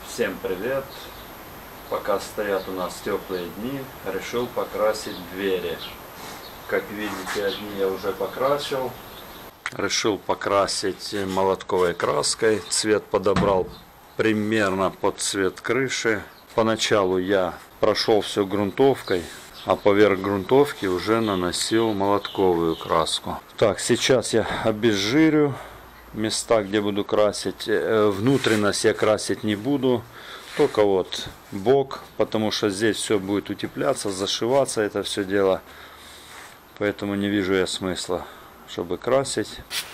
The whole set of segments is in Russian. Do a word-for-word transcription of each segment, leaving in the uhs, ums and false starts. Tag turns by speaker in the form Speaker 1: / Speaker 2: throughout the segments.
Speaker 1: Всем привет! Пока стоят у нас теплые дни, решил покрасить двери. Как видите, одни я уже покрасил. Решил покрасить молотковой краской. Цвет подобрал примерно под цвет крыши. Поначалу я прошел все грунтовкой, а поверх грунтовки уже наносил молотковую краску. Так, сейчас я обезжирю места, где буду красить. Внутренность я красить не буду, только вот бок, потому что здесь все будет утепляться, зашиваться это все дело. Поэтому не вижу я смысла, чтобы красить.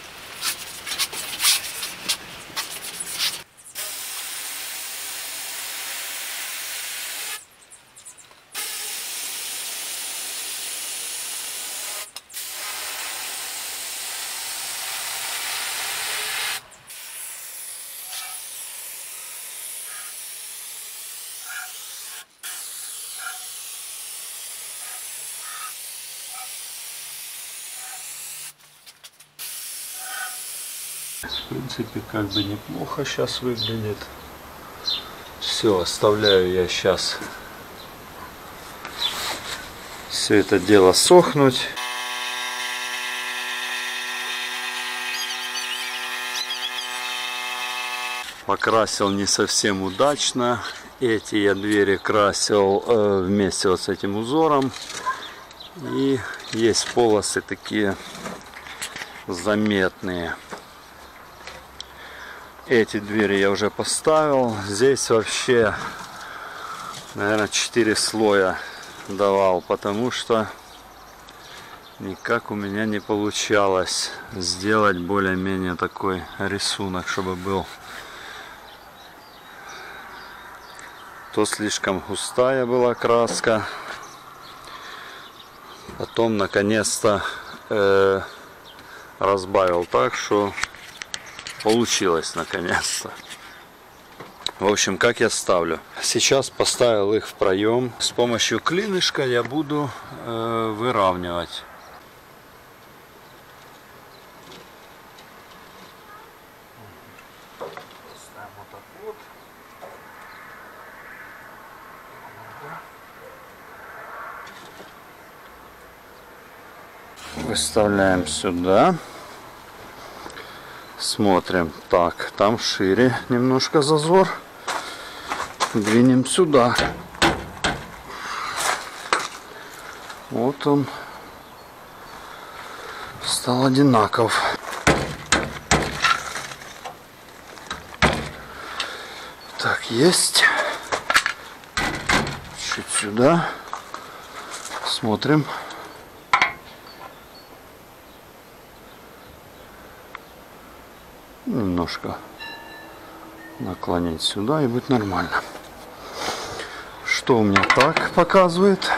Speaker 1: В принципе, как бы неплохо сейчас выглядит. Все, оставляю я сейчас все это дело сохнуть. Покрасил не совсем удачно. Эти я двери красил э, вместе вот с этим узором. И есть полосы такие заметные. Эти двери я уже поставил. Здесь вообще, наверное, четыре слоя давал, потому что никак у меня не получалось сделать более-менее такой рисунок, чтобы был. То слишком густая была краска. Потом, наконец-то, э, разбавил так, что получилось наконец-то. В общем, как я ставлю. Сейчас поставил их в проем. С помощью клинышка я буду э, выравнивать. Выставляем сюда. Смотрим. Так, там шире немножко зазор. Двинем сюда. Вот он стал одинаков. Так, есть. Чуть сюда. Смотрим. Немножко наклонить сюда и будет нормально. Что у меня так показывает?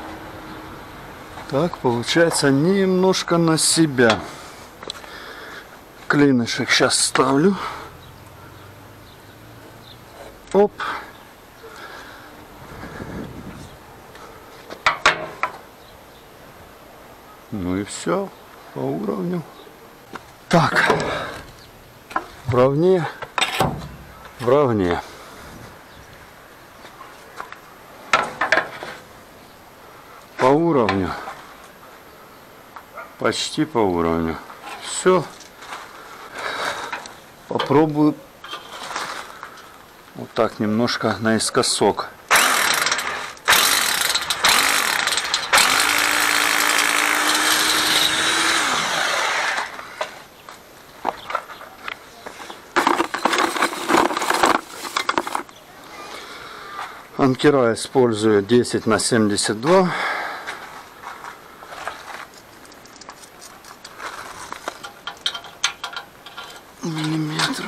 Speaker 1: Так, получается немножко на себя. Клинышек сейчас ставлю. Оп. Ну и все по уровню. Так. В равне, в равне. По уровню. Почти по уровню. Все. Попробую вот так немножко наискосок. Анкера использую десять на семьдесят два. Миллиметра.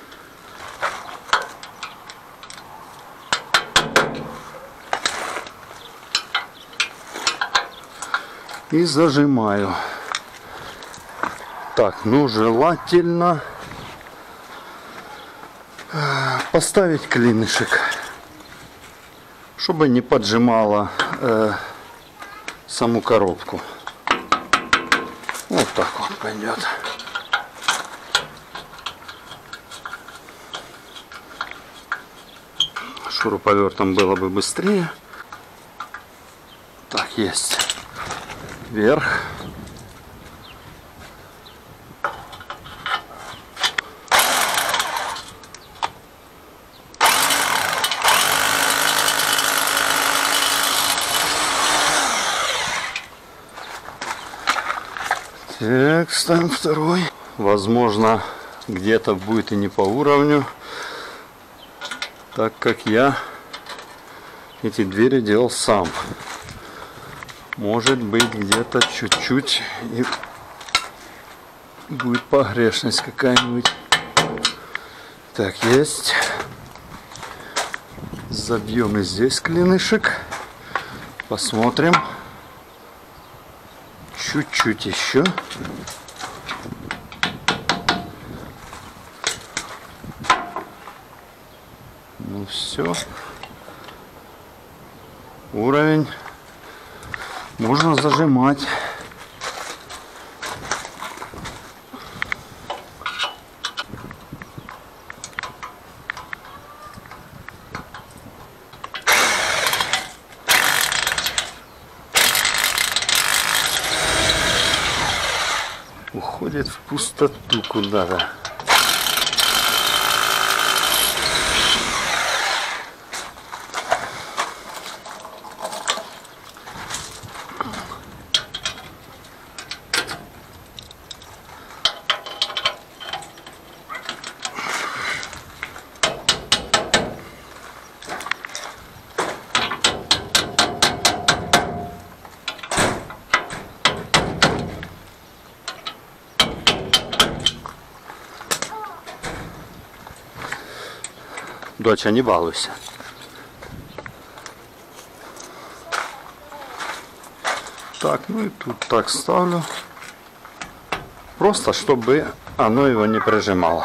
Speaker 1: И зажимаю. Так, ну желательно поставить клинышек, чтобы не поджимало э, саму коробку. Вот так вот пойдет. Шуруповертом было бы быстрее. Так, есть. Вверх. Так, ставим второй. Возможно, где-то будет и не по уровню, так как я эти двери делал сам. Может быть, где-то чуть-чуть и будет погрешность какая-нибудь. Так, есть. Забьем и здесь клинышек. Посмотрим. Чуть-чуть еще. Ну все. Уровень. Можно зажимать. Уходит в пустоту куда-то. Доча, не балуйся. Так, ну и тут так ставлю. Просто, чтобы оно его не прижимало.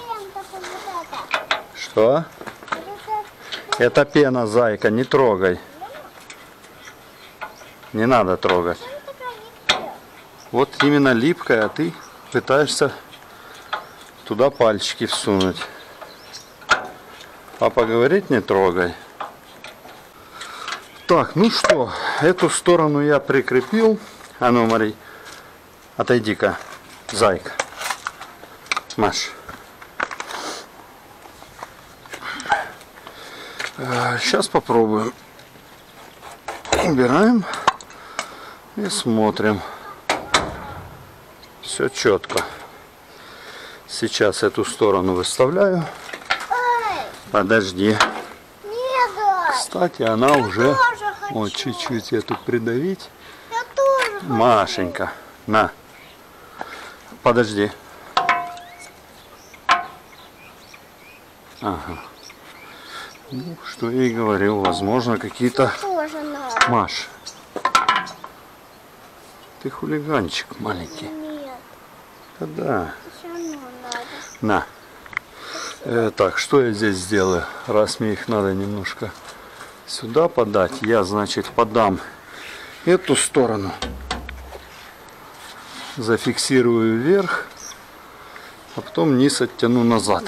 Speaker 1: Что? Это пена, зайка, не трогай. Не надо трогать. Вот именно липкая, а ты пытаешься туда пальчики всунуть. А поговорить не трогай. Так, ну что, эту сторону я прикрепил. А ну, Марий, отойди-ка, зайка. Маш. Сейчас попробуем. Убираем и смотрим. Все четко. Сейчас эту сторону выставляю. Подожди.
Speaker 2: Нет.
Speaker 1: Кстати, она уже... Вот чуть-чуть эту придавить.
Speaker 2: Я тоже хочу.
Speaker 1: Машенька, на. Подожди. Ага. Ну, что я и говорил, возможно, какие-то...
Speaker 2: Тоже надо.
Speaker 1: Маш, ты хулиганчик маленький.
Speaker 2: Нет.
Speaker 1: Да.
Speaker 2: Все равно надо.
Speaker 1: На. Э, так, что я здесь сделаю? Раз мне их надо немножко сюда подать, я, значит, подам эту сторону. Зафиксирую вверх, а потом низ оттяну назад.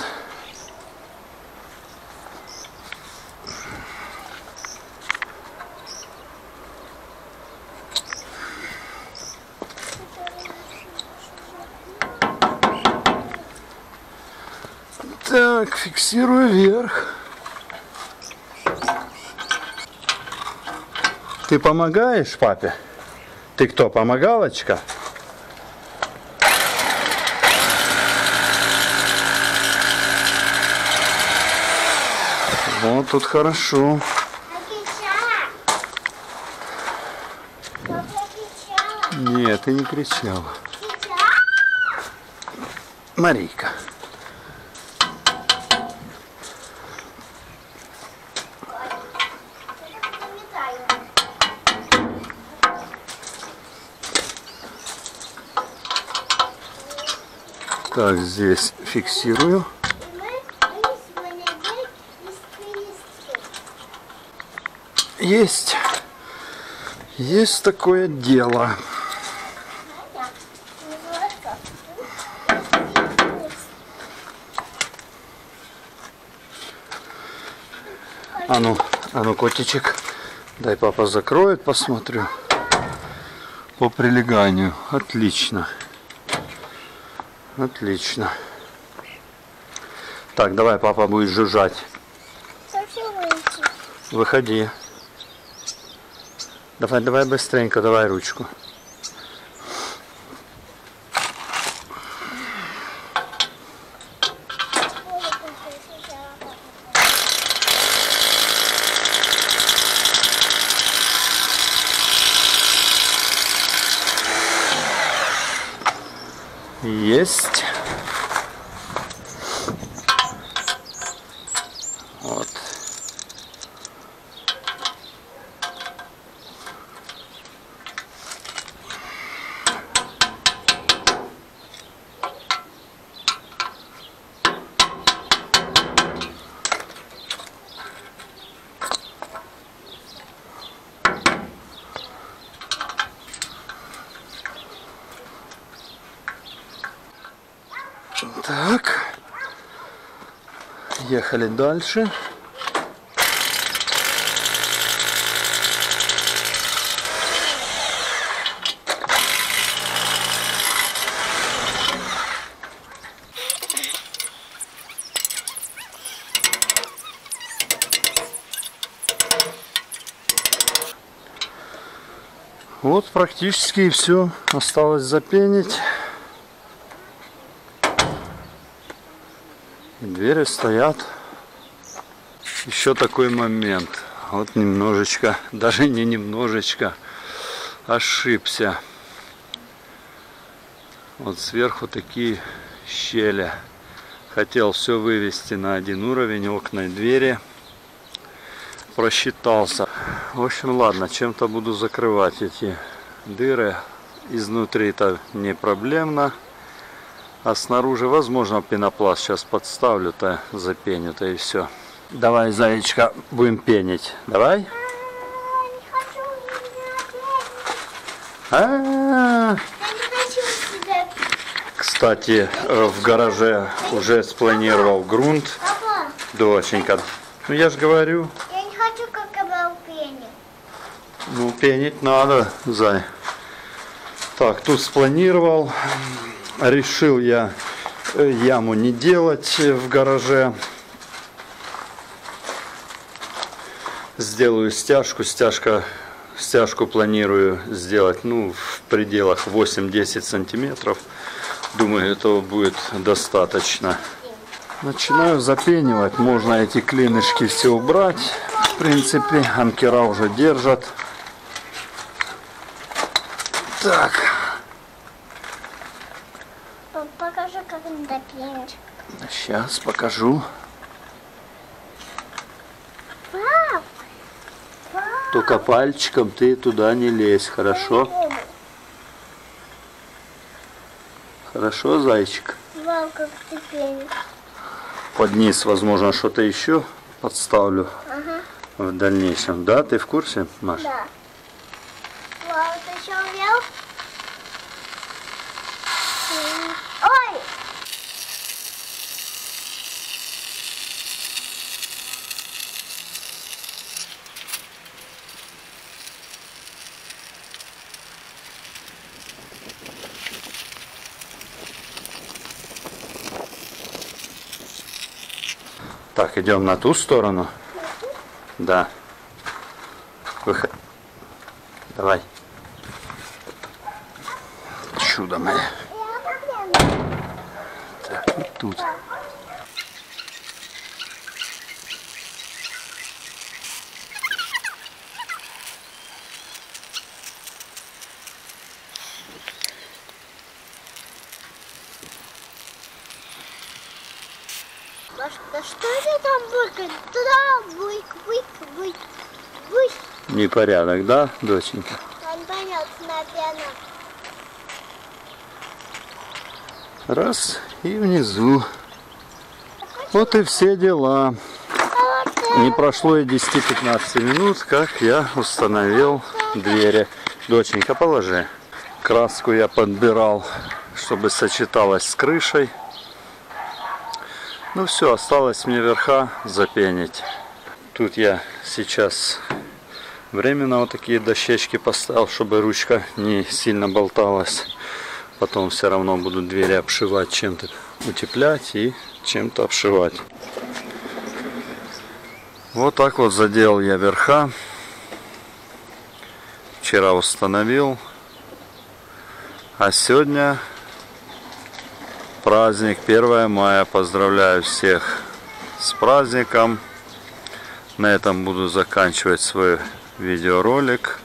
Speaker 1: Так, фиксирую вверх. Ты помогаешь папе? Ты кто, помогалочка? Вот тут хорошо. Нет, ты не кричала. Марийка. Так, здесь фиксирую. Есть. Есть такое дело. А ну, а ну, котичек, дай папа закроет, посмотрю. По прилеганию. Отлично. Отлично. Так, давай папа будет жужжать.
Speaker 2: Совсем выйти.
Speaker 1: Выходи. Давай, давай быстренько, давай ручку. Есть. Вот. Так, ехали дальше. Вот практически и все. Осталось запенить. Двери стоят. Еще такой момент. Вот немножечко, даже не немножечко, ошибся. Вот сверху такие щели. Хотел все вывести на один уровень, окна и двери. Просчитался. В общем, ладно, чем-то буду закрывать эти дыры. Изнутри-то не проблемно. А снаружи, возможно, пенопласт сейчас подставлю-то, запеню-то и все. Давай, зайчка, будем пенить. Давай. А-а-а. Кстати, в гараже уже спланировал грунт.
Speaker 2: Папа,
Speaker 1: Доченька. Ну я же говорю.
Speaker 2: я не хочу, как был пенит.
Speaker 1: Ну, пенить надо, зай. Так, тут спланировал. Решил я яму не делать в гараже. Сделаю стяжку. Стяжка, стяжку планирую сделать, ну, в пределах восемь-десять сантиметров. Думаю, этого будет достаточно. Начинаю запенивать. Можно эти клинышки все убрать. В принципе, анкера уже держат. Так.
Speaker 2: Покажи, как надо пенить.
Speaker 1: Сейчас покажу.
Speaker 2: Пап, пап.
Speaker 1: Только пальчиком ты туда не лезь, хорошо? Хорошо, зайчик?
Speaker 2: Вау, как ты пенишь.
Speaker 1: Под низ, возможно, что-то еще подставлю
Speaker 2: Ага.
Speaker 1: в дальнейшем. Да, ты в курсе, Маш?
Speaker 2: Да. Вау, ты еще увел? Ой!
Speaker 1: Так, идем на ту сторону. Да. Выход. Давай. Чудо мое. Так, вот тут.
Speaker 2: Да что это там быкает? Туда бык, бык, бык, бык.
Speaker 1: Непорядок, да, доченька?
Speaker 2: Непонятно, пена.
Speaker 1: Раз и внизу. Вот и все дела. Не прошло и десяти-пятнадцати минут, как я установил двери. Доченька, положи. Краску я подбирал, чтобы сочеталась с крышей. Ну все, осталось мне верха запенить. Тут я сейчас временно вот такие дощечки поставил, чтобы ручка не сильно болталась. Потом все равно буду двери обшивать, чем-то утеплять и чем-то обшивать. Вот так вот заделал я верха. Вчера установил. А сегодня праздник первое мая. Поздравляю всех с праздником. На этом буду заканчивать свой видеоролик.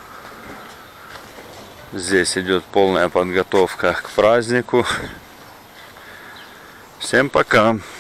Speaker 1: Здесь идет полная подготовка к празднику. Всем пока!